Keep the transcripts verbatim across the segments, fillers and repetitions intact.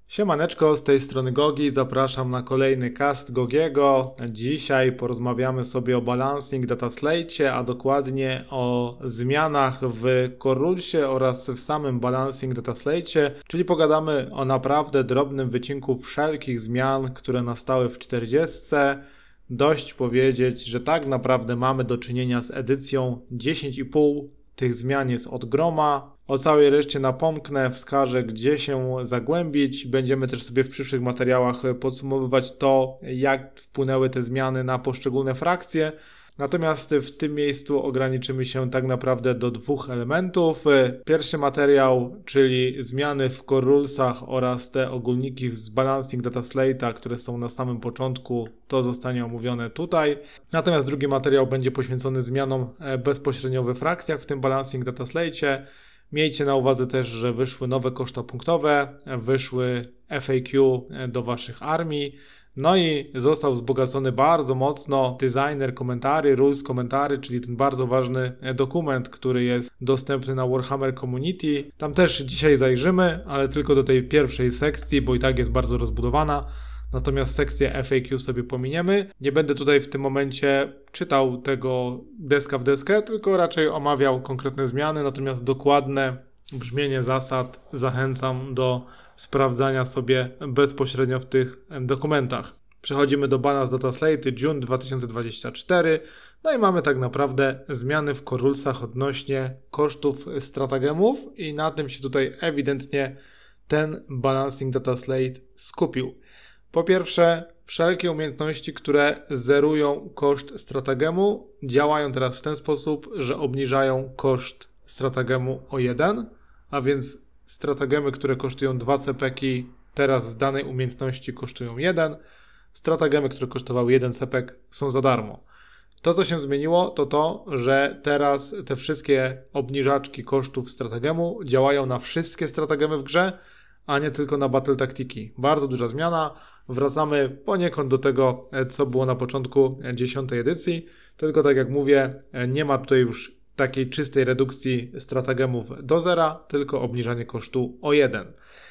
Siemaneczko, z tej strony Gogi, zapraszam na kolejny cast Gogiego. Dzisiaj porozmawiamy sobie o Balancing Data Slate, a dokładnie o zmianach w Corulsie oraz w samym Balancing Data Slate, czyli pogadamy o naprawdę drobnym wycinku wszelkich zmian, które nastały w czterdziestce. Dość powiedzieć, że tak naprawdę mamy do czynienia z edycją dziesięć i pół. Tych zmian jest od groma. O całej reszcie napomknę, wskażę, gdzie się zagłębić. Będziemy też sobie w przyszłych materiałach podsumowywać to, jak wpłynęły te zmiany na poszczególne frakcje. Natomiast w tym miejscu ograniczymy się tak naprawdę do dwóch elementów. Pierwszy materiał, czyli zmiany w core rulesach oraz te ogólniki z Balancing Data Slate'a, które są na samym początku, to zostanie omówione tutaj. Natomiast drugi materiał będzie poświęcony zmianom bezpośrednio we frakcjach w tym Balancing Data Slate'cie. Miejcie na uwadze też, że wyszły nowe koszta punktowe, wyszły F A Q do waszych armii, no i został wzbogacony bardzo mocno designer komentarzy, rules komentarzy, czyli ten bardzo ważny dokument, który jest dostępny na Warhammer Community. Tam też dzisiaj zajrzymy, ale tylko do tej pierwszej sekcji, bo i tak jest bardzo rozbudowana. Natomiast sekcję F A Q sobie pominiemy. Nie będę tutaj w tym momencie czytał tego deska w deskę, tylko raczej omawiał konkretne zmiany, natomiast dokładne brzmienie zasad zachęcam do sprawdzania sobie bezpośrednio w tych dokumentach. Przechodzimy do Balance Data Slate June dwa tysiące dwudziesty czwarty. No i mamy tak naprawdę zmiany w core rulesach odnośnie kosztów stratagemów i na tym się tutaj ewidentnie ten Balancing Data Slate skupił. Po pierwsze, wszelkie umiejętności, które zerują koszt stratagemu, działają teraz w ten sposób, że obniżają koszt stratagemu o jeden, a więc stratagemy, które kosztują dwa C P K, teraz z danej umiejętności kosztują jeden, stratagemy, które kosztowały jeden C P K, są za darmo. To, co się zmieniło, to to, że teraz te wszystkie obniżaczki kosztów stratagemu działają na wszystkie stratagemy w grze, a nie tylko na battle taktiki. Bardzo duża zmiana. Wracamy poniekąd do tego, co było na początku dziesiątej edycji, tylko tak jak mówię, nie ma tutaj już takiej czystej redukcji stratagemów do zera, tylko obniżanie kosztu o jeden.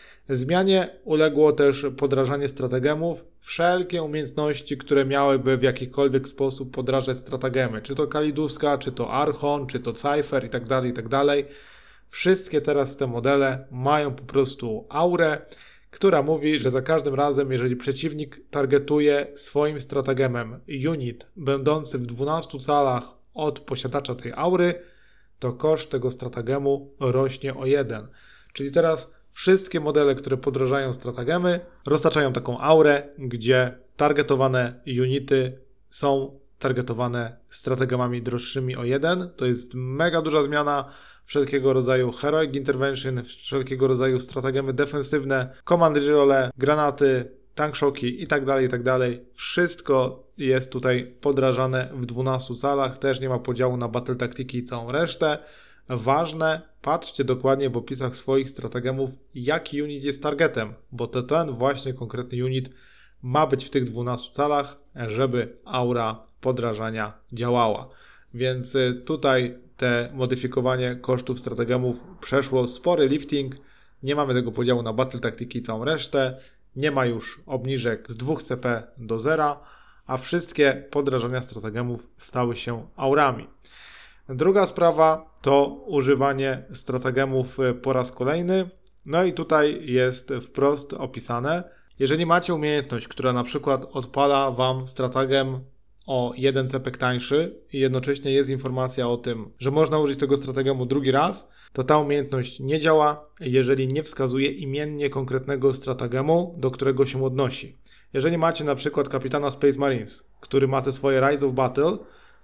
Zmianie uległo też podrażanie stratagemów. Wszelkie umiejętności, które miałyby w jakikolwiek sposób podrażać stratagemy, czy to Kaliduska, czy to Archon, czy to Cypher itd., itd. Wszystkie teraz te modele mają po prostu aurę, która mówi, że za każdym razem, jeżeli przeciwnik targetuje swoim stratagemem unit będący w dwunastu calach od posiadacza tej aury, to koszt tego stratagemu rośnie o jeden. Czyli teraz wszystkie modele, które podrażają stratagemy, roztaczają taką aurę, gdzie targetowane unity są targetowane strategamami droższymi o jeden. To jest mega duża zmiana. Wszelkiego rodzaju Heroic Intervention, wszelkiego rodzaju stratagemy defensywne, Command Role, granaty, tank shocki itd., itd. Wszystko jest tutaj podrażane w dwunastu calach, też nie ma podziału na battle taktiki i całą resztę. Ważne, patrzcie dokładnie w opisach swoich stratagemów, jaki unit jest targetem, bo to ten właśnie konkretny unit ma być w tych dwunastu calach, żeby aura podrażania działała. Więc tutaj te modyfikowanie kosztów stratagemów przeszło spory lifting, nie mamy tego podziału na battle taktiki i całą resztę, nie ma już obniżek z dwóch C P do zera, a wszystkie podrażania stratagemów stały się aurami. Druga sprawa to używanie stratagemów po raz kolejny, no i tutaj jest wprost opisane, jeżeli macie umiejętność, która na przykład odpala Wam stratagem o jeden C P K tańszy i jednocześnie jest informacja o tym, że można użyć tego stratagemu drugi raz, to ta umiejętność nie działa, jeżeli nie wskazuje imiennie konkretnego stratagemu, do którego się odnosi. Jeżeli macie na przykład kapitana Space Marines, który ma te swoje Rise of Battle,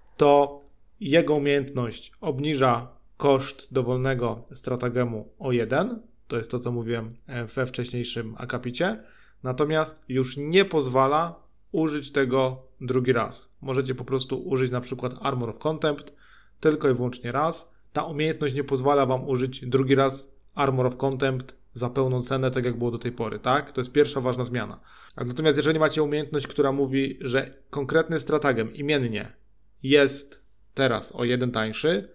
to jego umiejętność obniża koszt dowolnego stratagemu o jeden, to jest to, co mówiłem we wcześniejszym akapicie, natomiast już nie pozwala użyć tego drugi raz. Możecie po prostu użyć na przykład Armor of Contempt tylko i wyłącznie raz. Ta umiejętność nie pozwala Wam użyć drugi raz Armor of Contempt za pełną cenę, tak jak było do tej pory, tak? To jest pierwsza ważna zmiana. Natomiast jeżeli macie umiejętność, która mówi, że konkretny stratagem imiennie jest teraz o jeden tańszy,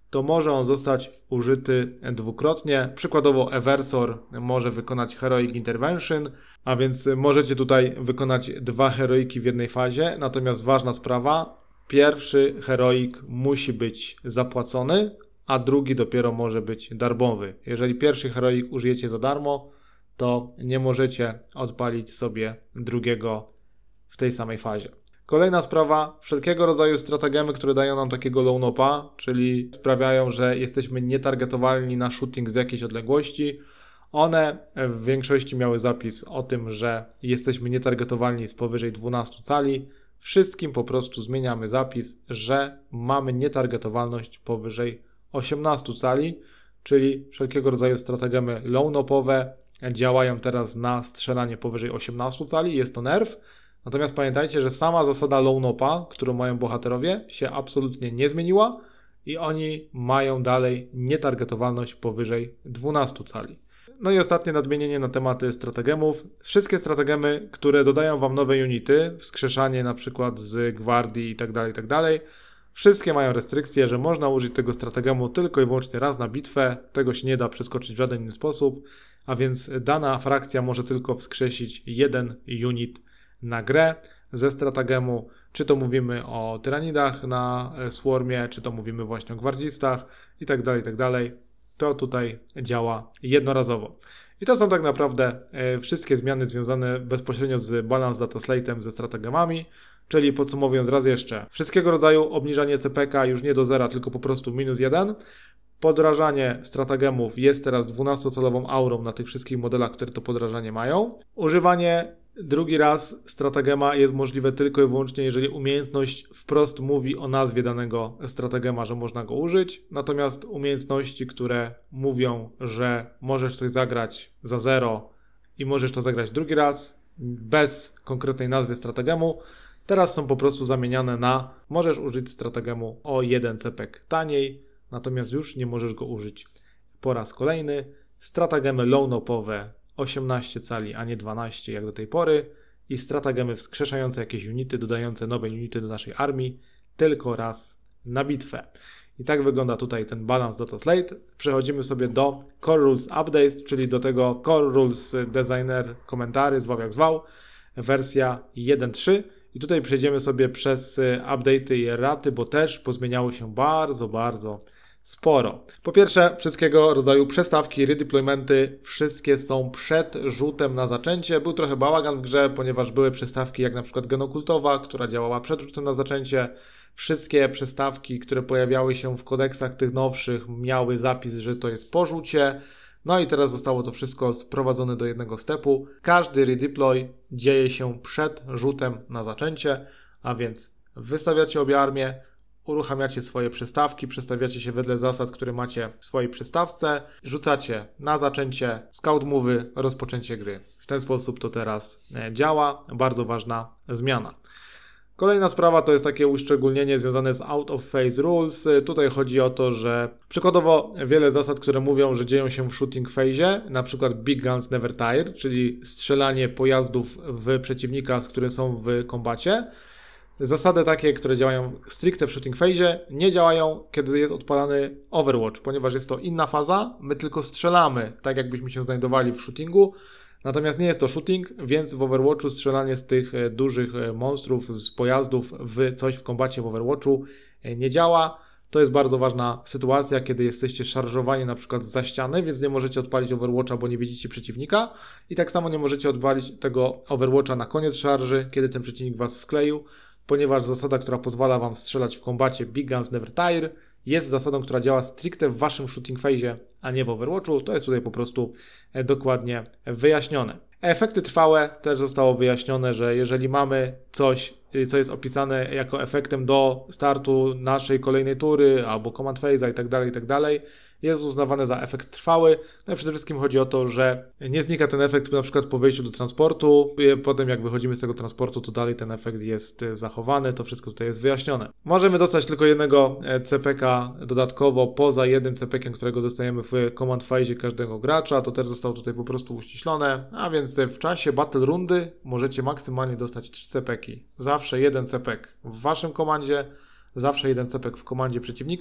to może on zostać użyty dwukrotnie. Przykładowo Eversor może wykonać Heroic Intervention, a więc możecie tutaj wykonać dwa heroiki w jednej fazie. Natomiast ważna sprawa, pierwszy heroik musi być zapłacony, a drugi dopiero może być darmowy. Jeżeli pierwszy heroik użyjecie za darmo, to nie możecie odpalić sobie drugiego w tej samej fazie. Kolejna sprawa, wszelkiego rodzaju stratagemy, które dają nam takiego low nopa, czyli sprawiają, że jesteśmy nietargetowalni na shooting z jakiejś odległości. One w większości miały zapis o tym, że jesteśmy nietargetowalni z powyżej dwunastu cali. Wszystkim po prostu zmieniamy zapis, że mamy nietargetowalność powyżej osiemnastu cali, czyli wszelkiego rodzaju stratagemy low nopowe działają teraz na strzelanie powyżej osiemnastu cali, jest to nerf. Natomiast pamiętajcie, że sama zasada low nopa, którą mają bohaterowie, się absolutnie nie zmieniła i oni mają dalej nietargetowalność powyżej dwunastu cali. No i ostatnie nadmienienie na tematy strategemów. Wszystkie strategemy, które dodają Wam nowe unity, wskrzeszanie na przykład z gwardii itd., itd., wszystkie mają restrykcje, że można użyć tego strategemu tylko i wyłącznie raz na bitwę, tego się nie da przeskoczyć w żaden inny sposób, a więc dana frakcja może tylko wskrzesić jeden unit na grę ze strategemu, czy to mówimy o tyranidach na Swarmie, czy to mówimy właśnie o gwardzistach itd., itd., to tutaj działa jednorazowo. I to są tak naprawdę wszystkie zmiany związane bezpośrednio z Balance Data Slate'em ze strategemami, czyli podsumowując raz jeszcze, wszystkiego rodzaju obniżanie C P K już nie do zera, tylko po prostu minus jeden. Podrażanie strategemów jest teraz dwunastocalową aurą na tych wszystkich modelach, które to podrażanie mają. Używanie drugi raz strategema jest możliwe tylko i wyłącznie, jeżeli umiejętność wprost mówi o nazwie danego strategema, że można go użyć. Natomiast umiejętności, które mówią, że możesz coś zagrać za zero i możesz to zagrać drugi raz bez konkretnej nazwy strategemu, teraz są po prostu zamieniane na możesz użyć strategemu o jeden cepek taniej, natomiast już nie możesz go użyć po raz kolejny. Stratagemy low nopowe osiemnaście cali, a nie dwanaście jak do tej pory i stratagemy wskrzeszające jakieś unity, dodające nowe unity do naszej armii tylko raz na bitwę. I tak wygląda tutaj ten Balance Data Slate. Przechodzimy sobie do Core Rules Update, czyli do tego Core Rules Designer komentary, zwał jak zwał, wersja jeden trzy. I tutaj przejdziemy sobie przez update'y i erraty, bo też pozmieniało się bardzo, bardzo sporo. Po pierwsze, wszystkiego rodzaju przestawki, redeploymenty, wszystkie są przed rzutem na zaczęcie. Był trochę bałagan w grze, ponieważ były przestawki jak na przykład Genokultowa, która działała przed rzutem na zaczęcie. Wszystkie przestawki, które pojawiały się w kodeksach tych nowszych, miały zapis, że to jest po rzucie. No i teraz zostało to wszystko sprowadzone do jednego stepu. Każdy redeploy dzieje się przed rzutem na zaczęcie, a więc wystawiacie obie armie, uruchamiacie swoje przystawki, przestawiacie się wedle zasad, które macie w swojej przystawce, rzucacie na zaczęcie, scout move'y, rozpoczęcie gry. W ten sposób to teraz działa. Bardzo ważna zmiana. Kolejna sprawa to jest takie uszczególnienie związane z Out of Phase Rules. Tutaj chodzi o to, że przykładowo wiele zasad, które mówią, że dzieją się w shooting phase, na przykład Big Guns Never Tire, czyli strzelanie pojazdów w przeciwnika, z którym są w kombacie. Zasady takie, które działają stricte w shooting phase, nie działają, kiedy jest odpalany Overwatch, ponieważ jest to inna faza, my tylko strzelamy, tak jakbyśmy się znajdowali w shootingu, natomiast nie jest to shooting, więc w Overwatchu strzelanie z tych dużych monstrów, z pojazdów w coś w kombacie w Overwatchu nie działa. To jest bardzo ważna sytuacja, kiedy jesteście szarżowani na przykład za ściany, więc nie możecie odpalić Overwatcha, bo nie widzicie przeciwnika i tak samo nie możecie odpalić tego Overwatcha na koniec szarży, kiedy ten przeciwnik was wkleił, ponieważ zasada, która pozwala wam strzelać w kombacie Big Guns Never Tire, jest zasadą, która działa stricte w waszym shooting phase, a nie w Overwatchu. To jest tutaj po prostu dokładnie wyjaśnione. Efekty trwałe też zostało wyjaśnione, że jeżeli mamy coś, co jest opisane jako efektem do startu naszej kolejnej tury albo command phase'a itd., itd., jest uznawane za efekt trwały. No i przede wszystkim chodzi o to, że nie znika ten efekt na przykład po wejściu do transportu, potem jak wychodzimy z tego transportu, to dalej ten efekt jest zachowany, to wszystko tutaj jest wyjaśnione. Możemy dostać tylko jednego C P K dodatkowo poza jednym C P Kiem, którego dostajemy w command phase każdego gracza, to też zostało tutaj po prostu uściślone, a więc w czasie battle rundy możecie maksymalnie dostać trzy C P Ki. Zawsze jeden C P K w waszym komandzie, zawsze jeden C P K w komandzie przeciwnika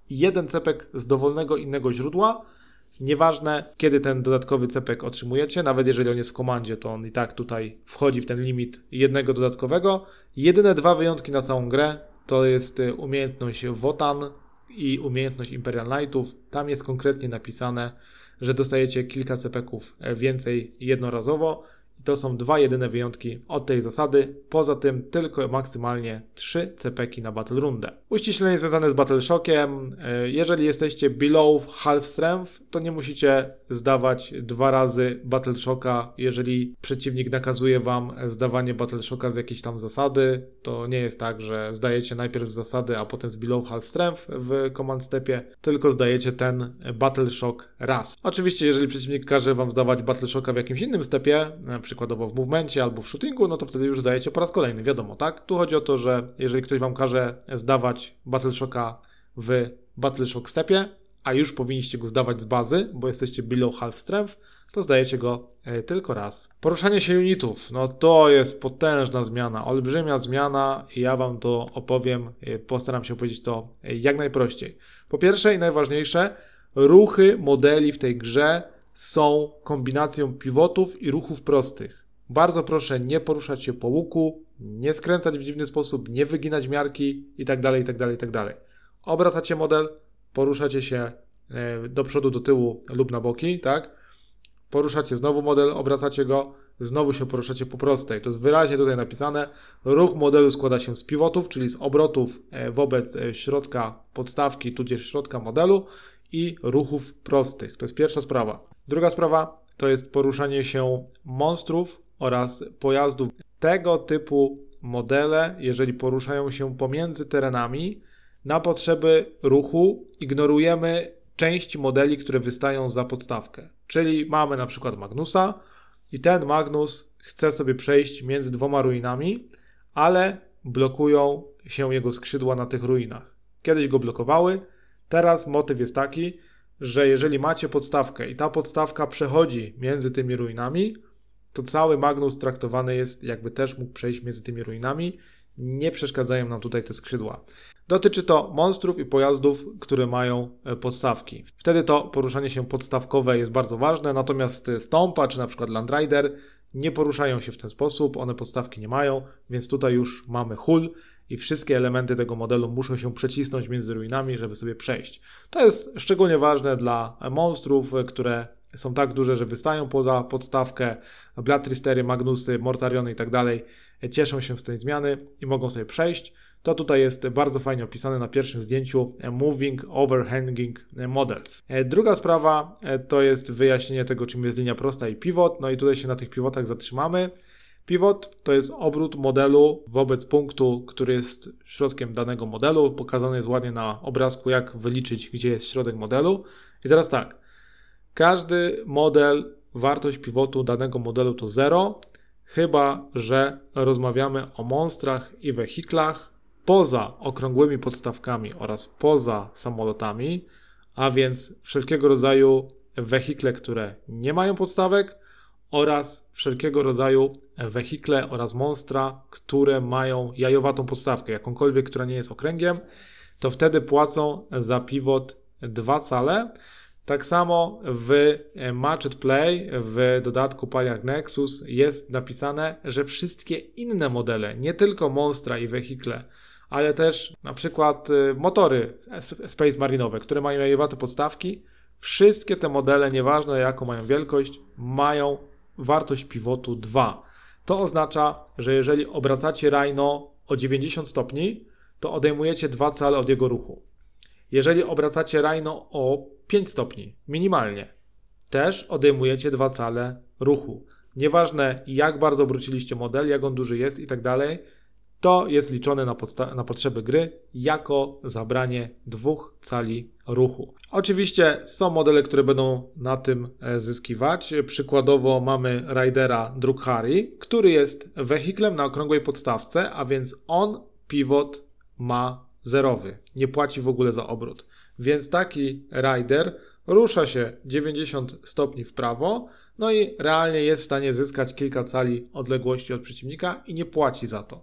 jeden cepek z dowolnego innego źródła. Nieważne, kiedy ten dodatkowy cepek otrzymujecie, nawet jeżeli on jest w komandzie, to on i tak tutaj wchodzi w ten limit jednego dodatkowego. Jedyne dwa wyjątki na całą grę to jest umiejętność Wotan i umiejętność Imperial Knightów. Tam jest konkretnie napisane, że dostajecie kilka cepeków więcej jednorazowo. I to są dwa jedyne wyjątki od tej zasady. Poza tym tylko maksymalnie trzy cepeki na Battle Rundę. Uściślenie związane z Battle Shockiem. Jeżeli jesteście below half strength, to nie musicie zdawać dwa razy Battle Shocka. Jeżeli przeciwnik nakazuje wam zdawanie Battle Shocka z jakiejś tam zasady, to nie jest tak, że zdajecie najpierw z zasady, a potem z below half strength w command stepie, tylko zdajecie ten Battle Shock raz. Oczywiście, jeżeli przeciwnik każe wam zdawać Battle Shocka w jakimś innym stepie, przykładowo w movemencie albo w shootingu, no to wtedy już zdajecie po raz kolejny, wiadomo, tak? Tu chodzi o to, że jeżeli ktoś wam każe zdawać Battle Shocka w Battle Shock stepie, a już powinniście go zdawać z bazy, bo jesteście below half strength, to zdajecie go tylko raz. Poruszanie się unitów, no to jest potężna zmiana, olbrzymia zmiana i ja wam to opowiem, postaram się opowiedzieć to jak najprościej. Po pierwsze i najważniejsze, ruchy modeli w tej grze są kombinacją pivotów i ruchów prostych. Bardzo proszę nie poruszać się po łuku, nie skręcać w dziwny sposób, nie wyginać miarki itd., itd., itd. Obracacie model, poruszacie się do przodu, do tyłu lub na boki, tak? Poruszacie znowu model, obracacie go, znowu się poruszacie po prostej. To jest wyraźnie tutaj napisane. Ruch modelu składa się z pivotów, czyli z obrotów wobec środka podstawki, tudzież środka modelu i ruchów prostych. To jest pierwsza sprawa. Druga sprawa to jest poruszanie się monstrów oraz pojazdów. Tego typu modele, jeżeli poruszają się pomiędzy terenami, na potrzeby ruchu ignorujemy części modeli, które wystają za podstawkę. Czyli mamy na przykład Magnusa i ten Magnus chce sobie przejść między dwoma ruinami, ale blokują się jego skrzydła na tych ruinach. Kiedyś go blokowały, teraz motyw jest taki, że jeżeli macie podstawkę i ta podstawka przechodzi między tymi ruinami, to cały Magnus traktowany jest, jakby też mógł przejść między tymi ruinami. Nie przeszkadzają nam tutaj te skrzydła. Dotyczy to monstrów i pojazdów, które mają podstawki. Wtedy to poruszanie się podstawkowe jest bardzo ważne, natomiast Stompa czy na przykład Land Rider nie poruszają się w ten sposób, one podstawki nie mają, więc tutaj już mamy hull i wszystkie elementy tego modelu muszą się przecisnąć między ruinami, żeby sobie przejść. To jest szczególnie ważne dla monstrów, które są tak duże, że wystają poza podstawkę. Bloodthirstery, Magnusy, Mortariony i tak dalej cieszą się z tej zmiany i mogą sobie przejść. To tutaj jest bardzo fajnie opisane na pierwszym zdjęciu Moving Overhanging Models. Druga sprawa to jest wyjaśnienie tego, czym jest linia prosta i pivot. No i tutaj się na tych pivotach zatrzymamy. Pivot to jest obrót modelu wobec punktu, który jest środkiem danego modelu. Pokazane jest ładnie na obrazku, jak wyliczyć, gdzie jest środek modelu. I teraz tak, każdy model, wartość pivotu danego modelu to zero, chyba że rozmawiamy o monstrach i wehiklach poza okrągłymi podstawkami oraz poza samolotami, a więc wszelkiego rodzaju wehikle, które nie mają podstawek oraz wszelkiego rodzaju wehikle oraz monstra, które mają jajowatą podstawkę, jakąkolwiek, która nie jest okręgiem, to wtedy płacą za pivot dwa cale. Tak samo w Matched Play, w dodatku Paliak Nexus jest napisane, że wszystkie inne modele, nie tylko monstra i wehikle, ale też na przykład motory Space Marinowe, które mają jajowate podstawki, wszystkie te modele, nieważne jaką mają wielkość, mają wartość pivotu dwa. To oznacza, że jeżeli obracacie Rhino o dziewięćdziesiąt stopni, to odejmujecie dwa cale od jego ruchu. Jeżeli obracacie Rhino o pięć stopni, minimalnie, też odejmujecie dwa cale ruchu. Nieważne jak bardzo obróciliście model, jak on duży jest i tak dalej, to jest liczone na, na potrzeby gry jako zabranie dwóch cali ruchu. Oczywiście są modele, które będą na tym zyskiwać. Przykładowo mamy Ridera Drukhari, który jest wehiklem na okrągłej podstawce, a więc on pivot ma zerowy. Nie płaci w ogóle za obrót. Więc taki Rider rusza się dziewięćdziesiąt stopni w prawo, no i realnie jest w stanie zyskać kilka cali odległości od przeciwnika i nie płaci za to.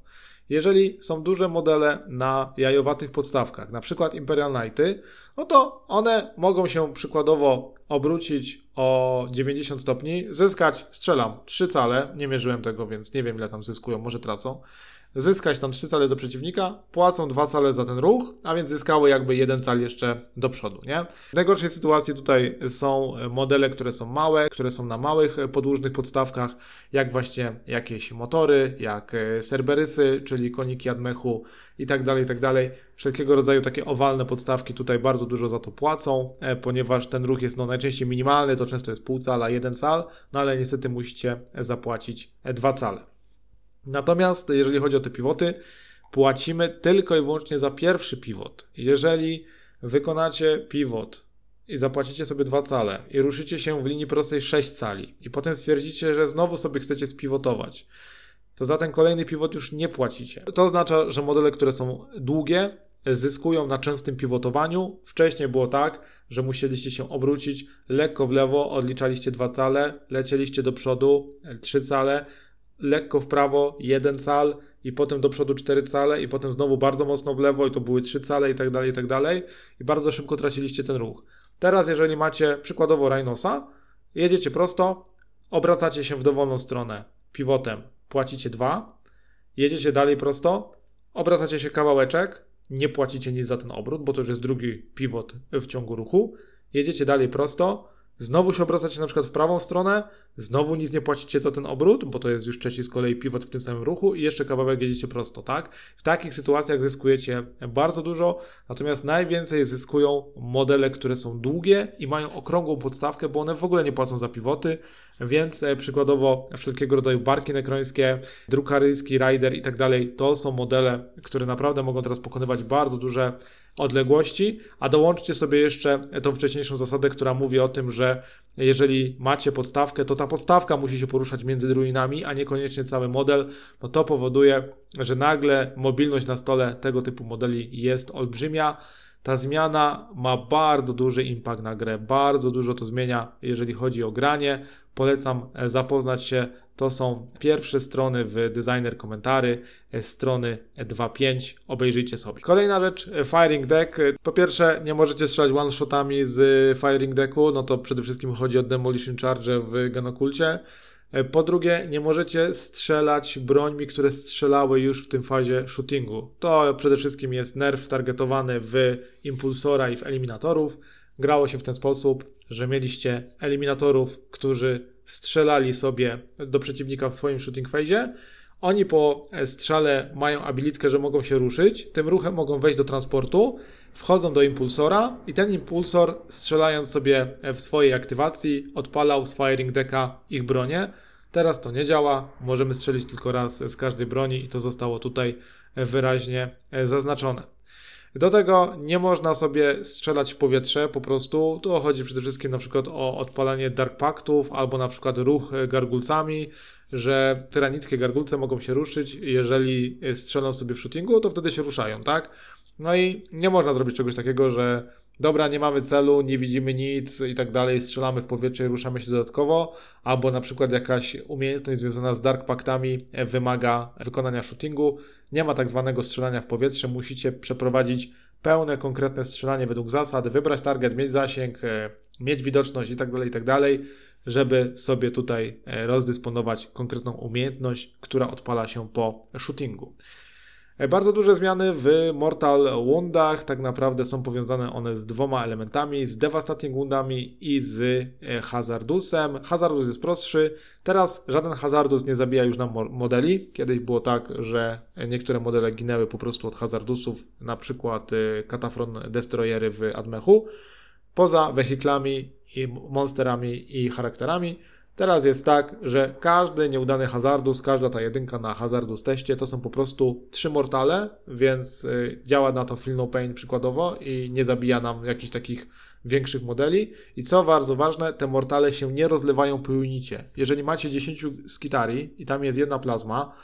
Jeżeli są duże modele na jajowatych podstawkach, na przykład Imperial Knighty, no to one mogą się przykładowo obrócić o dziewięćdziesiąt stopni, zyskać, strzelam, trzy cale, nie mierzyłem tego, więc nie wiem ile tam zyskują, może tracą, zyskać tam trzy cale do przeciwnika, płacą dwa cale za ten ruch, a więc zyskały jakby jeden cal jeszcze do przodu, nie? W najgorszej sytuacji tutaj są modele, które są małe, które są na małych podłużnych podstawkach, jak właśnie jakieś motory, jak Cerberysy, czyli koniki Admechu i tak dalej, i tak dalej. Wszelkiego rodzaju takie owalne podstawki tutaj bardzo dużo za to płacą, ponieważ ten ruch jest no najczęściej minimalny, to często jest pół cala, jeden cal, no ale niestety musicie zapłacić dwa cale. Natomiast jeżeli chodzi o te pivoty, płacimy tylko i wyłącznie za pierwszy pivot. Jeżeli wykonacie pivot i zapłacicie sobie dwa cale i ruszycie się w linii prostej sześć cali i potem stwierdzicie, że znowu sobie chcecie spivotować, to za ten kolejny pivot już nie płacicie. To oznacza, że modele, które są długie, zyskują na częstym pivotowaniu. Wcześniej było tak, że musieliście się obrócić lekko w lewo, odliczaliście dwa cale, lecieliście do przodu trzy cale, lekko w prawo jeden cal i potem do przodu cztery cale i potem znowu bardzo mocno w lewo i to były trzy cale i tak dalej, i tak dalej i bardzo szybko traciliście ten ruch. Teraz jeżeli macie przykładowo Rhinosa, jedziecie prosto, obracacie się w dowolną stronę pivotem, płacicie dwa, jedziecie dalej prosto, obracacie się kawałeczek, nie płacicie nic za ten obrót, bo to już jest drugi pivot w ciągu ruchu, jedziecie dalej prosto, znowu się obracacie na przykład w prawą stronę, znowu nic nie płacicie za ten obrót, bo to jest już trzeci z kolei pivot w tym samym ruchu i jeszcze kawałek jedziecie prosto, tak? W takich sytuacjach zyskujecie bardzo dużo, natomiast najwięcej zyskują modele, które są długie i mają okrągłą podstawkę, bo one w ogóle nie płacą za pivoty, więc przykładowo wszelkiego rodzaju barki nekrońskie, drukaryjski, rider i tak dalej, to są modele, które naprawdę mogą teraz pokonywać bardzo duże odległości, a dołączcie sobie jeszcze tą wcześniejszą zasadę, która mówi o tym, że jeżeli macie podstawkę, to ta podstawka musi się poruszać między druidami, a niekoniecznie cały model, no to powoduje, że nagle mobilność na stole tego typu modeli jest olbrzymia. Ta zmiana ma bardzo duży impact na grę, bardzo dużo to zmienia, jeżeli chodzi o granie. Polecam zapoznać się, to są pierwsze strony w Designer Komentary, strony dwa pięć, obejrzyjcie sobie. Kolejna rzecz, Firing Deck. Po pierwsze, nie możecie strzelać one-shotami z Firing Decku, no to przede wszystkim chodzi o Demolition Charge w Genokulcie. Po drugie, nie możecie strzelać brońmi, które strzelały już w tym fazie shootingu. To przede wszystkim jest nerf targetowany w Impulsora i w Eliminatorów. Grało się w ten sposób, że mieliście Eliminatorów, którzy strzelali sobie do przeciwnika w swoim shooting phase. Oni po strzale mają abilitkę, że mogą się ruszyć. Tym ruchem mogą wejść do transportu, wchodzą do Impulsora i ten Impulsor, strzelając sobie w swojej aktywacji, odpalał z Firing Decka ich bronię. Teraz to nie działa, możemy strzelić tylko raz z każdej broni i to zostało tutaj wyraźnie zaznaczone. Do tego nie można sobie strzelać w powietrze po prostu, to chodzi przede wszystkim na przykład o odpalanie Dark Pactów albo na przykład ruch gargulcami, że tyranickie gargulce mogą się ruszyć, jeżeli strzelą sobie w shootingu, to wtedy się ruszają, tak? No i nie można zrobić czegoś takiego, że dobra, nie mamy celu, nie widzimy nic i tak dalej, strzelamy w powietrze i ruszamy się dodatkowo, albo na przykład jakaś umiejętność związana z Dark Pactami wymaga wykonania shootingu. Nie ma tak zwanego strzelania w powietrze, musicie przeprowadzić pełne, konkretne strzelanie według zasad, wybrać target, mieć zasięg, mieć widoczność i tak dalej, i tak dalej, żeby sobie tutaj rozdysponować konkretną umiejętność, która odpala się po shootingu. Bardzo duże zmiany w Mortal Woundach, tak naprawdę są powiązane one z dwoma elementami, z Devastating Woundami i z Hazardusem. Hazardus jest prostszy, teraz żaden Hazardus nie zabija już nam modeli. Kiedyś było tak, że niektóre modele ginęły po prostu od Hazardusów, na przykład Katafron Destroyery w Admechu, poza wehiklami i monsterami i charakterami. Teraz jest tak, że każdy nieudany Hazardus, każda ta jedynka na Hazardus teście to są po prostu trzy mortale, więc y, działa na to Feel No Pain przykładowo i nie zabija nam jakichś takich większych modeli. I co bardzo ważne, te mortale się nie rozlewają po unicie. Jeżeli macie dziesięć skitari i tam jest jedna plazma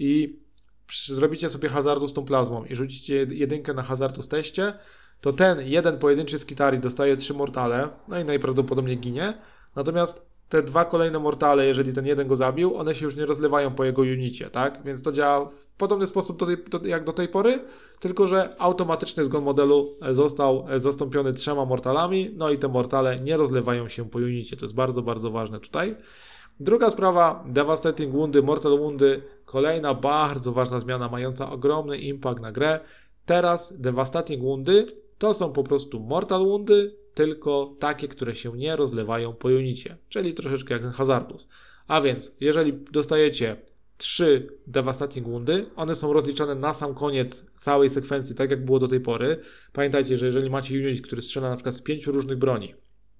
i zrobicie sobie Hazardus tą plazmą i rzucicie jedynkę na Hazardus teście, to ten jeden pojedynczy skitari dostaje trzy mortale, no i najprawdopodobniej ginie. Natomiast te dwa kolejne mortale, jeżeli ten jeden go zabił, one się już nie rozlewają po jego unicie, tak? Więc to działa w podobny sposób do tej, do, jak do tej pory, tylko że automatyczny zgon modelu został zastąpiony trzema mortalami, no i te mortale nie rozlewają się po unicie. To jest bardzo, bardzo ważne tutaj. Druga sprawa, Devastating Woundy, Mortal Woundy, kolejna bardzo ważna zmiana mająca ogromny impact na grę. Teraz Devastating Woundy to są po prostu Mortal Woundy, tylko takie, które się nie rozlewają po unicie, czyli troszeczkę jak ten Hazardus. A więc, jeżeli dostajecie trzy Devastating Woundy, one są rozliczane na sam koniec całej sekwencji, tak jak było do tej pory. Pamiętajcie, że jeżeli macie unit, który strzela na przykład z pięciu różnych broni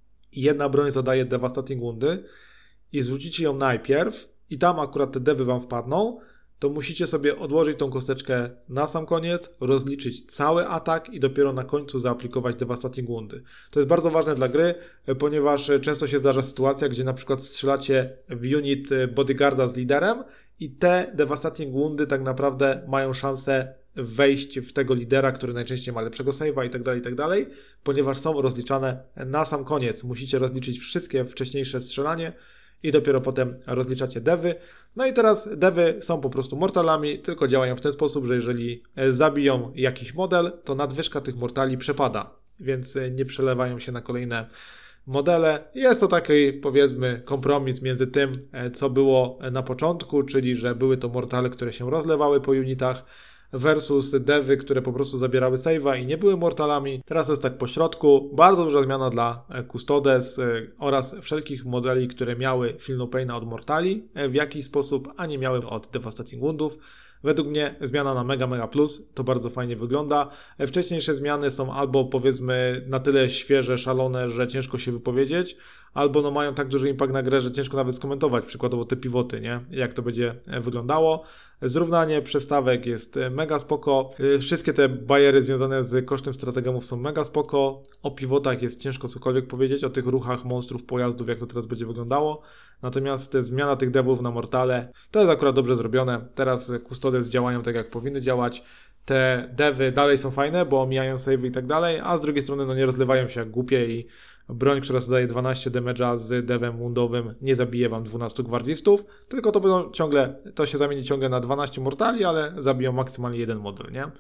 i jedna broń zadaje Devastating Woundy i zwrócicie ją najpierw i tam akurat te dewy wam wpadną, to musicie sobie odłożyć tą kosteczkę na sam koniec, rozliczyć cały atak i dopiero na końcu zaaplikować Devastating Woundy. To jest bardzo ważne dla gry, ponieważ często się zdarza sytuacja, gdzie na przykład strzelacie w unit bodyguarda z liderem i te Devastating Woundy tak naprawdę mają szansę wejść w tego lidera, który najczęściej ma lepszego save'a i tak dalej, i tak dalej, ponieważ są rozliczane na sam koniec. Musicie rozliczyć wszystkie wcześniejsze strzelanie i dopiero potem rozliczacie dewy. No i teraz dewy są po prostu mortalami, tylko działają w ten sposób, że jeżeli zabiją jakiś model, to nadwyżka tych mortali przepada, więc nie przelewają się na kolejne modele. Jest to taki, powiedzmy, kompromis między tym, co było na początku, czyli że były to mortale, które się rozlewały po unitach, versus dewy, które po prostu zabierały save'a i nie były mortalami. Teraz jest tak po środku. Bardzo duża zmiana dla Custodes oraz wszelkich modeli, które miały Feel No Paina od mortali w jakiś sposób, a nie miały od Devastating Woundów. Według mnie zmiana na mega, mega plus, to bardzo fajnie wygląda. Wcześniejsze zmiany są albo powiedzmy na tyle świeże, szalone, że ciężko się wypowiedzieć, albo no mają tak duży impact na grę, że ciężko nawet skomentować, przykładowo te pivoty, nie? Jak to będzie wyglądało. Zrównanie przestawek jest mega spoko. Wszystkie te bariery związane z kosztem strategemów są mega spoko. O pivotach jest ciężko cokolwiek powiedzieć, o tych ruchach monstrów, pojazdów, jak to teraz będzie wyglądało. Natomiast zmiana tych devów na mortale, to jest akurat dobrze zrobione. Teraz Custodes działają tak, jak powinny działać. Te devy dalej są fajne, bo omijają save'y i tak dalej, a z drugiej strony no nie rozlewają się jak głupie i broń, która zadaje dwanaście damage'a z devem woundowym, nie zabije wam dwunastu gwardzistów, tylko to będą ciągle, to się zamieni ciągle na dwanaście mortali, ale zabiją maksymalnie jeden model, nie?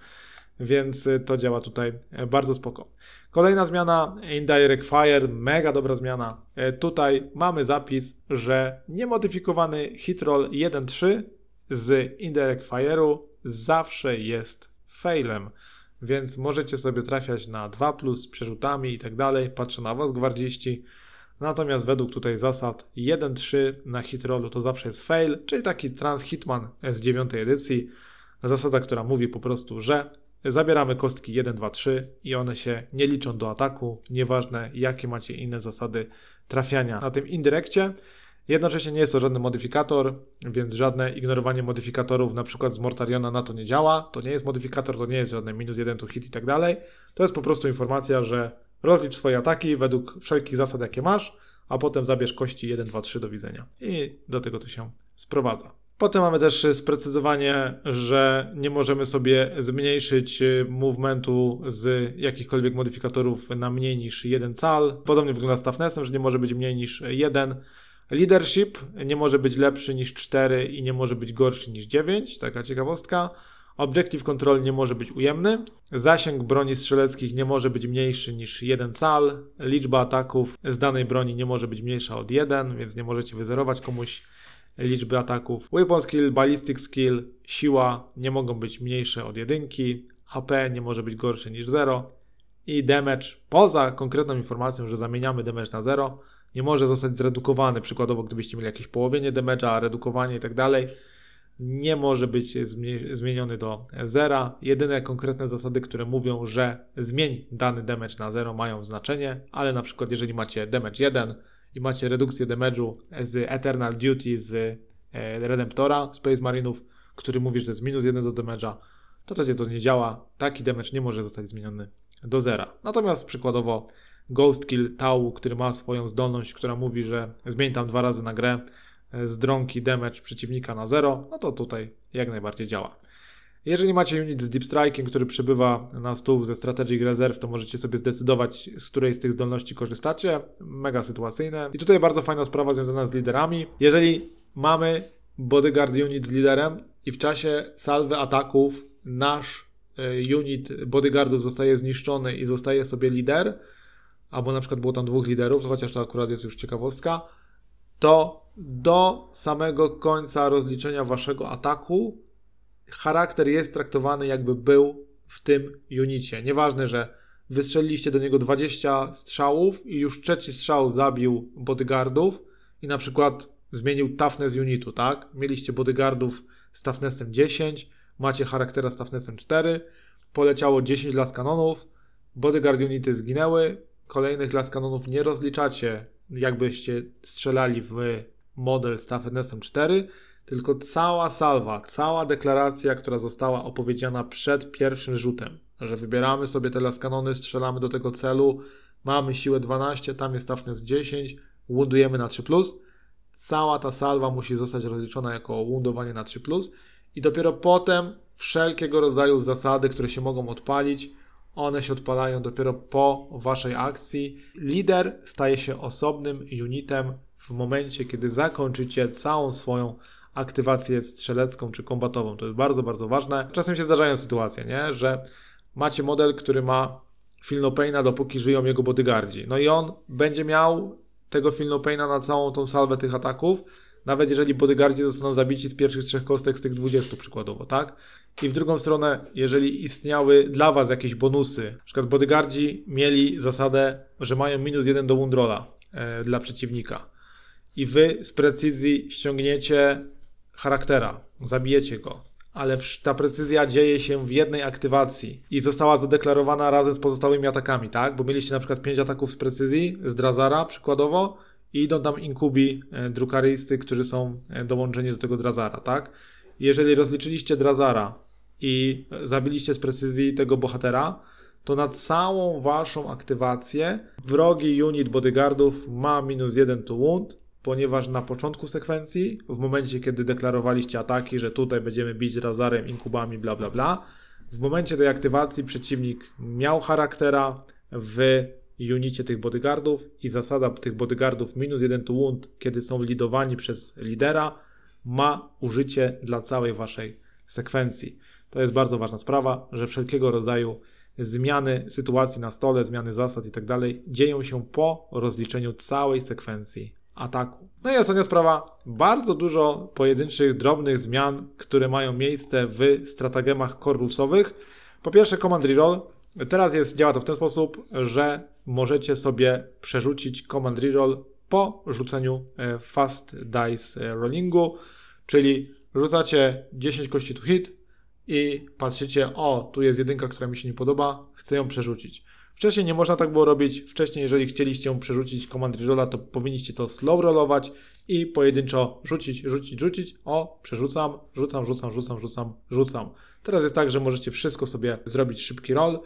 Więc to działa tutaj bardzo spoko. Kolejna zmiana, Indirect Fire, mega dobra zmiana. Tutaj mamy zapis, że niemodyfikowany hitroll jeden trzy z Indirect Fire'u zawsze jest failem. Więc możecie sobie trafiać na dwa plus z przerzutami i tak dalej. Patrzę na was, gwardziści. Natomiast według tutaj zasad jeden trzy na hitrollu to zawsze jest fail, czyli taki Trans Hitman z dziewiątej edycji. Zasada, która mówi po prostu, że zabieramy kostki jeden, dwa, trzy i one się nie liczą do ataku, nieważne jakie macie inne zasady trafiania na tym indirekcie. Jednocześnie nie jest to żaden modyfikator, więc żadne ignorowanie modyfikatorów, na przykład z Mortariona, na to nie działa. To nie jest modyfikator, to nie jest żadne minus jeden to hit i tak dalej. To jest po prostu informacja, że rozlicz swoje ataki według wszelkich zasad, jakie masz, a potem zabierz kości jeden, dwa, trzy do widzenia. I do tego to się sprowadza. Potem mamy też sprecyzowanie, że nie możemy sobie zmniejszyć movementu z jakichkolwiek modyfikatorów na mniej niż jeden cal. Podobnie wygląda z toughnessem, że nie może być mniej niż jeden. Leadership nie może być lepszy niż cztery i nie może być gorszy niż dziewięć, taka ciekawostka. Objective Control nie może być ujemny. Zasięg broni strzeleckich nie może być mniejszy niż jeden cal. Liczba ataków z danej broni nie może być mniejsza od jeden, więc nie możecie wyzerować komuś liczby ataków. Weapon Skill, Ballistic Skill, siła nie mogą być mniejsze od jedynki. H P nie może być gorsze niż zero. I damage, poza konkretną informacją, że zamieniamy damage na zero, nie może zostać zredukowany. Przykładowo, gdybyście mieli jakieś połowienie damage'a, redukowanie i tak dalej, nie może być zmieniony do zera. Jedyne konkretne zasady, które mówią, że zmień dany damage na zero, mają znaczenie, ale na przykład jeżeli macie damage jeden i macie redukcję damage'u z Eternal Duty z Redemptora, Space Marinów, który mówi, że to jest minus jeden do damage'a, to wtedy to nie działa. Taki damage nie może zostać zmieniony do zera. Natomiast przykładowo Ghost Kill Tau, który ma swoją zdolność, która mówi, że zmień tam dwa razy na grę z dronki damage przeciwnika na zero, no to tutaj jak najbardziej działa. Jeżeli macie unit z Deep Strike'iem, który przybywa na stół ze Strategic Reserve, to możecie sobie zdecydować, z której z tych zdolności korzystacie. Mega sytuacyjne. I tutaj bardzo fajna sprawa związana z liderami. Jeżeli mamy bodyguard unit z liderem i w czasie salwy ataków nasz unit bodyguardów zostaje zniszczony i zostaje sobie lider, albo na przykład było tam dwóch liderów, chociaż to akurat jest już ciekawostka, to do samego końca rozliczenia waszego ataku charakter jest traktowany, jakby był w tym unicie. Nieważne, że wystrzeliliście do niego dwadzieścia strzałów i już trzeci strzał zabił bodyguardów i na przykład zmienił toughness unitu, tak? Mieliście bodyguardów z toughnessem dziesięć, macie charaktera z toughnessem cztery, poleciało dziesięć las kanonów, bodyguard unity zginęły, kolejnych las kanonów nie rozliczacie, jakbyście strzelali w model z toughnessem cztery, tylko cała salwa, cała deklaracja, która została opowiedziana przed pierwszym rzutem, że wybieramy sobie te las kanony, strzelamy do tego celu, mamy siłę dwanaście, tam jest toughness dziesięć, woundujemy na trzy plus, cała ta salwa musi zostać rozliczona jako woundowanie na trzy plus i dopiero potem wszelkiego rodzaju zasady, które się mogą odpalić, one się odpalają dopiero po waszej akcji. Lider staje się osobnym unitem w momencie, kiedy zakończycie całą swoją aktywację strzelecką czy kombatową. To jest bardzo, bardzo ważne. Czasem się zdarzają sytuacje, nie? Że macie model, który ma Feel No Paina, dopóki żyją jego bodyguardzi. No i on będzie miał tego Feel No Paina na całą tą salwę tych ataków, nawet jeżeli bodyguardzi zostaną zabici z pierwszych trzech kostek z tych dwudziestu przykładowo, tak? I w drugą stronę, jeżeli istniały dla was jakieś bonusy, na przykład bodyguardzi mieli zasadę, że mają minus jeden do woundrolla e, dla przeciwnika i wy z precyzji ściągniecie charaktera, zabijecie go, ale ta precyzja dzieje się w jednej aktywacji i została zadeklarowana razem z pozostałymi atakami, tak? Bo mieliście na przykład pięć ataków z precyzji, z Drazara przykładowo i idą tam inkubi e, drukarysty, którzy są e, dołączeni do tego Drazara, tak? Jeżeli rozliczyliście Drazara i zabiliście z precyzji tego bohatera, to na całą waszą aktywację wrogi unit bodyguardów ma minus jeden to wound, ponieważ na początku sekwencji, w momencie kiedy deklarowaliście ataki, że tutaj będziemy bić Drazarem, inkubami, bla bla bla, w momencie tej aktywacji przeciwnik miał charaktera w unicie tych bodyguardów i zasada tych bodyguardów minus jeden to wound, kiedy są lidowani przez lidera, ma użycie dla całej waszej sekwencji. To jest bardzo ważna sprawa, że wszelkiego rodzaju zmiany sytuacji na stole, zmiany zasad i tak dalej dzieją się po rozliczeniu całej sekwencji ataku. No i ostatnia sprawa, bardzo dużo pojedynczych, drobnych zmian, które mają miejsce w stratagemach korrusowych. Po pierwsze command reroll. Teraz jest, działa to w ten sposób, że możecie sobie przerzucić command reroll po rzuceniu fast dice rollingu, czyli rzucacie dziesięć kości to hit i patrzycie, o, tu jest jedynka, która mi się nie podoba, chcę ją przerzucić. Wcześniej nie można tak było robić, wcześniej jeżeli chcieliście ją przerzucić command rerolla, to powinniście to slow rollować i pojedynczo rzucić, rzucić, rzucić, o, przerzucam, rzucam, rzucam, rzucam, rzucam, rzucam. Teraz jest tak, że możecie wszystko sobie zrobić szybki roll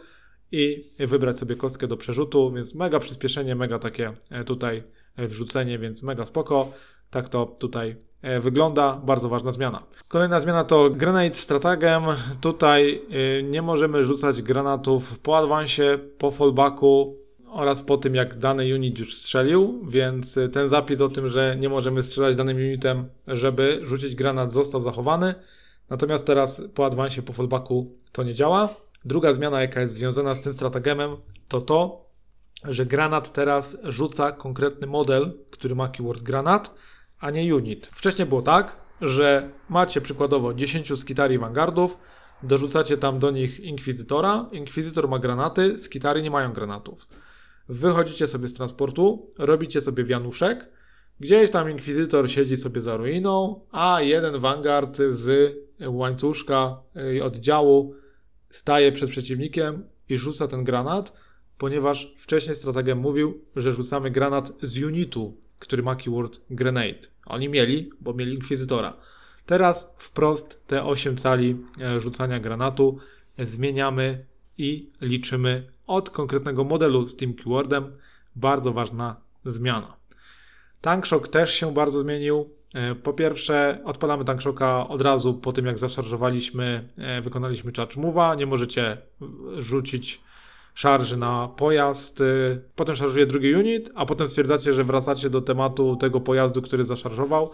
i wybrać sobie kostkę do przerzutu, więc mega przyspieszenie, mega takie tutaj wrzucenie, więc mega spoko. Tak to tutaj wygląda, bardzo ważna zmiana. Kolejna zmiana to Grenade Stratagem. Tutaj nie możemy rzucać granatów po advansie, po fallbacku oraz po tym, jak dany unit już strzelił, więc ten zapis o tym, że nie możemy strzelać danym unitem, żeby rzucić granat, został zachowany. Natomiast teraz po advansie, po fallbacku to nie działa. Druga zmiana, jaka jest związana z tym stratagemem, to to, że granat teraz rzuca konkretny model, który ma keyword granat, a nie unit. Wcześniej było tak, że macie przykładowo dziesięć skitari vanguardów, dorzucacie tam do nich inkwizytora, inkwizytor ma granaty, skitary nie mają granatów. Wychodzicie sobie z transportu, robicie sobie wianuszek, gdzieś tam inkwizytor siedzi sobie za ruiną, a jeden vanguard z łańcuszka oddziału staje przed przeciwnikiem i rzuca ten granat, ponieważ wcześniej stratagem mówił, że rzucamy granat z unitu, który ma keyword grenade. Oni mieli, bo mieli inkwizytora. Teraz wprost te osiem cali rzucania granatu zmieniamy i liczymy od konkretnego modelu z tym keywordem. Bardzo ważna zmiana. Tank Shock też się bardzo zmienił. Po pierwsze, odpalamy Tank Shocka od razu po tym, jak zaszarżowaliśmy, wykonaliśmy charge move'a. Nie możecie rzucić szarży na pojazd, potem szarżuje drugi unit, a potem stwierdzacie, że wracacie do tematu tego pojazdu, który zaszarżował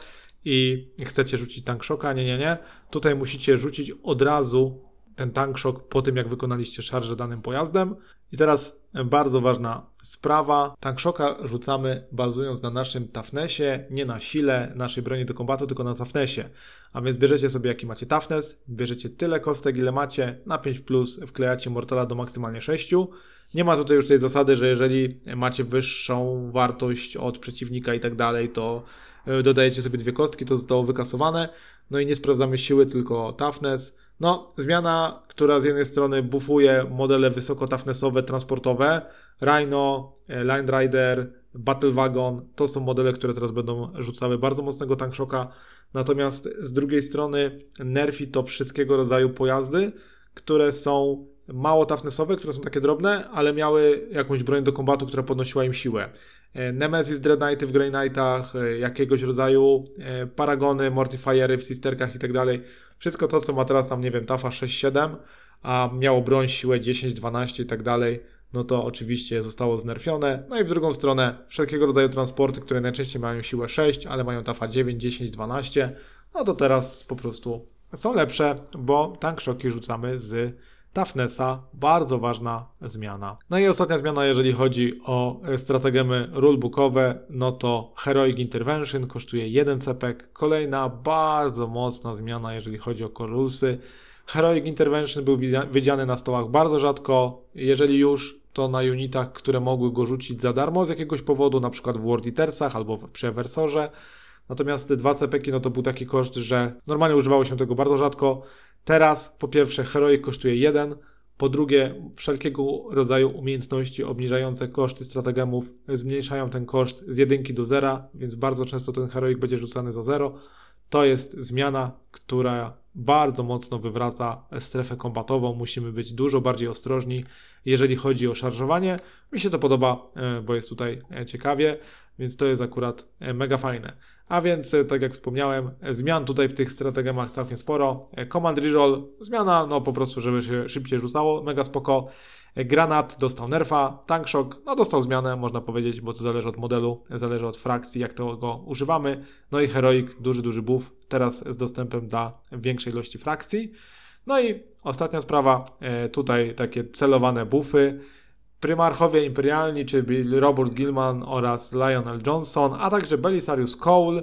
i chcecie rzucić Tank Shocka. Nie, nie, nie. Tutaj musicie rzucić od razu ten Tank Shock po tym, jak wykonaliście szarżę danym pojazdem. I teraz bardzo ważna sprawa. Tank Shocka rzucamy bazując na naszym toughnessie, nie na sile naszej broni do kombatu, tylko na toughnessie. A więc bierzecie sobie jaki macie toughness, bierzecie tyle kostek, ile macie, na pięć plus wklejacie mortala do maksymalnie sześciu. Nie ma tutaj już tej zasady, że jeżeli macie wyższą wartość od przeciwnika i tak dalej, to dodajecie sobie dwie kostki, to zostało wykasowane. No i nie sprawdzamy siły, tylko toughness. No, zmiana, która z jednej strony buffuje modele wysoko toughnessowe, transportowe, Rhino, Line Rider, Battle Wagon, to są modele, które teraz będą rzucały bardzo mocnego Tank Shocka, natomiast z drugiej strony nerfi to wszystkiego rodzaju pojazdy, które są mało toughnessowe, które są takie drobne, ale miały jakąś broń do kombatu, która podnosiła im siłę. Nemesis, Dread Knighty w Grey Knightach, jakiegoś rodzaju Paragony, Mortifiery w Sisterkach i tak dalej. Wszystko to, co ma teraz tam, nie wiem, tafa sześć siedem, a miało broń siłę dziesięć dwanaście i tak dalej, no to oczywiście zostało znerfione. No i w drugą stronę wszelkiego rodzaju transporty, które najczęściej mają siłę sześć, ale mają tafa dziewięć, dziesięć, dwanaście, no to teraz po prostu są lepsze, bo Tank Shocki rzucamy z toughnessa, bardzo ważna zmiana. No i ostatnia zmiana, jeżeli chodzi o strategemy rulebookowe, no to Heroic Intervention kosztuje jeden cepek. Kolejna bardzo mocna zmiana, jeżeli chodzi o core rulesy. Heroic Intervention był widziany na stołach bardzo rzadko, jeżeli już, to na unitach, które mogły go rzucić za darmo z jakiegoś powodu, na przykład w World Eatersach albo przy Eversorze. Natomiast te dwa cepeki, no to był taki koszt, że normalnie używało się tego bardzo rzadko. Teraz po pierwsze Heroic kosztuje jeden, po drugie wszelkiego rodzaju umiejętności obniżające koszty strategemów zmniejszają ten koszt z jedynki do zera, więc bardzo często ten Heroic będzie rzucany za zero. To jest zmiana, która bardzo mocno wywraca strefę kombatową. Musimy być dużo bardziej ostrożni, jeżeli chodzi o szarżowanie. Mi się to podoba, bo jest tutaj ciekawie, więc to jest akurat mega fajne. A więc, tak jak wspomniałem, zmian tutaj w tych strategiach całkiem sporo. Command Reroll, zmiana, no po prostu, żeby się szybciej rzucało, mega spoko. Granat dostał nerfa, Tank Shock, no dostał zmianę, można powiedzieć, bo to zależy od modelu, zależy od frakcji, jak to go używamy. No i Heroic, duży, duży buff, teraz z dostępem dla większej ilości frakcji. No i ostatnia sprawa, tutaj takie celowane buffy. Prymarchowie imperialni, czyli Robert Gilman oraz Lionel Johnson, a także Belisarius Cole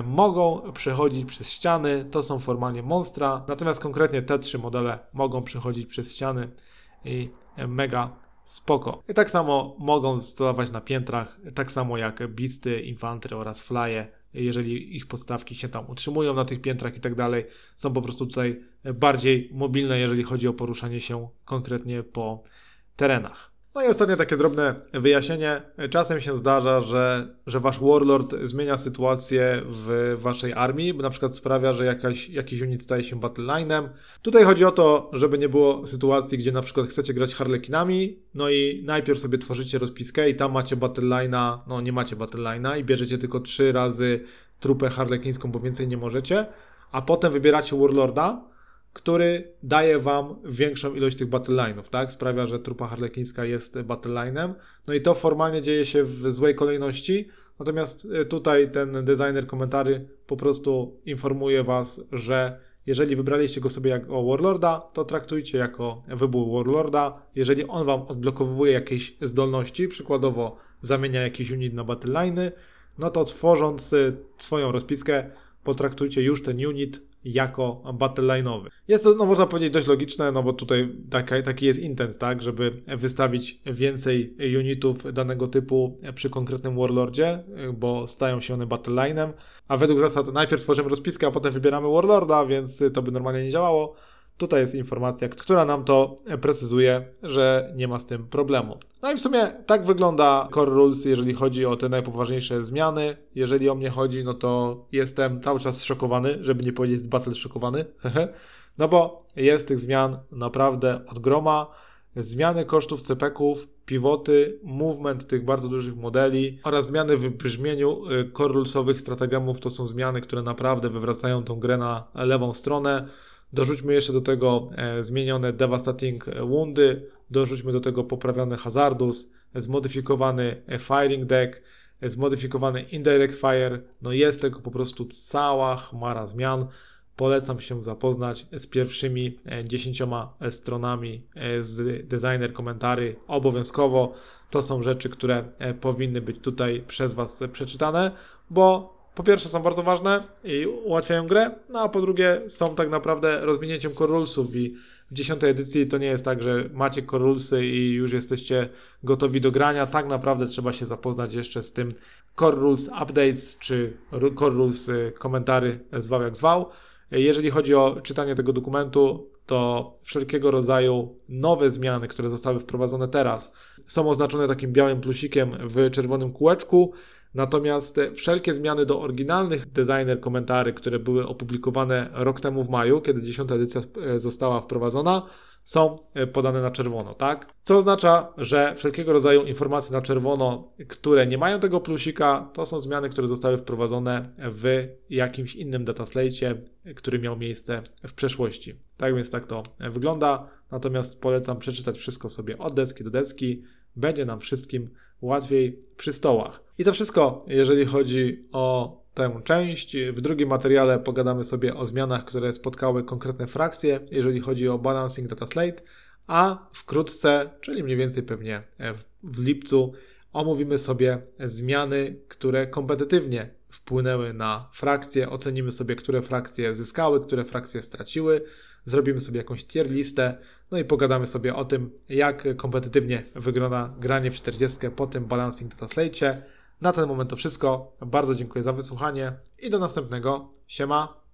mogą przechodzić przez ściany. To są formalnie monstra, natomiast konkretnie te trzy modele mogą przechodzić przez ściany i mega spoko. I tak samo mogą stosować na piętrach, tak samo jak Beasty, Infantry oraz Flye, jeżeli ich podstawki się tam utrzymują na tych piętrach i tak dalej, są po prostu tutaj bardziej mobilne, jeżeli chodzi o poruszanie się konkretnie po terenach. No i ostatnie takie drobne wyjaśnienie. Czasem się zdarza, że, że wasz warlord zmienia sytuację w waszej armii, bo na przykład sprawia, że jakaś, jakiś unit staje się battlelinem. Tutaj chodzi o to, żeby nie było sytuacji, gdzie na przykład chcecie grać harlekinami, no i najpierw sobie tworzycie rozpiskę i tam macie battlelina, no nie macie battlelina i bierzecie tylko trzy razy trupę harlekińską, bo więcej nie możecie, a potem wybieracie warlorda, który daje wam większą ilość tych battleline'ów, tak? Sprawia, że trupa harlekińska jest battlelinem. No i to formalnie dzieje się w złej kolejności, natomiast tutaj ten designer komentarzy po prostu informuje was, że jeżeli wybraliście go sobie jako warlorda, to traktujcie jako wybór warlorda. Jeżeli on wam odblokowuje jakieś zdolności, przykładowo zamienia jakiś unit na battleline'y, no to tworząc swoją rozpiskę, potraktujcie już ten unit jako battleline'owy. Jest to, no można powiedzieć, dość logiczne, no bo tutaj taki, taki jest intent, tak, żeby wystawić więcej unitów danego typu przy konkretnym warlordzie, bo stają się one battleline'em, a według zasad najpierw tworzymy rozpiskę, a potem wybieramy warlorda, więc to by normalnie nie działało. Tutaj jest informacja, która nam to precyzuje, że nie ma z tym problemu. No i w sumie tak wygląda Core Rules, jeżeli chodzi o te najpoważniejsze zmiany. Jeżeli o mnie chodzi, no to jestem cały czas zszokowany, żeby nie powiedzieć z battle szokowany. No bo jest tych zmian naprawdę od groma. zmiany kosztów C P Ków, pivoty, movement tych bardzo dużych modeli oraz zmiany w brzmieniu core rulesowych strategemów. To są zmiany, które naprawdę wywracają tą grę na lewą stronę. Dorzućmy jeszcze do tego e, zmienione Devastating Woundy, dorzućmy do tego poprawiony Hazardus, zmodyfikowany Firing Deck, zmodyfikowany Indirect Fire. No jest tego po prostu cała chmara zmian. Polecam się zapoznać z pierwszymi dziesięcioma stronami z designer komentarzy obowiązkowo. To są rzeczy, które powinny być tutaj przez Was przeczytane, bo po pierwsze są bardzo ważne i ułatwiają grę, no a po drugie są tak naprawdę rozwinięciem core rulesów i w dziesiątej edycji to nie jest tak, że macie core rulesy i już jesteście gotowi do grania. Tak naprawdę trzeba się zapoznać jeszcze z tym core rules updates czy core rules komentarzy, zwał jak zwał. Jeżeli chodzi o czytanie tego dokumentu, to wszelkiego rodzaju nowe zmiany, które zostały wprowadzone teraz, są oznaczone takim białym plusikiem w czerwonym kółeczku. Natomiast wszelkie zmiany do oryginalnych designer komentarzy, które były opublikowane rok temu w maju, kiedy dziesiąta edycja została wprowadzona, są podane na czerwono, tak? Co oznacza, że wszelkiego rodzaju informacje na czerwono, które nie mają tego plusika, to są zmiany, które zostały wprowadzone w jakimś innym dataslate'cie, który miał miejsce w przeszłości. Tak więc tak to wygląda. Natomiast polecam przeczytać wszystko sobie od deski do deski. Będzie nam wszystkim łatwiej przy stołach. I to wszystko, jeżeli chodzi o tę część. W drugim materiale pogadamy sobie o zmianach, które spotkały konkretne frakcje, jeżeli chodzi o Balancing Data Slate, a wkrótce, czyli mniej więcej pewnie w, w lipcu, omówimy sobie zmiany, które kompetytywnie wpłynęły na frakcje, ocenimy sobie, które frakcje zyskały, które frakcje straciły, zrobimy sobie jakąś tier listę, no i pogadamy sobie o tym, jak kompetytywnie wygląda granie w czterdziestkę po tym Balancing Data Slate'cie. Na ten moment to wszystko. Bardzo dziękuję za wysłuchanie i do następnego. Siema!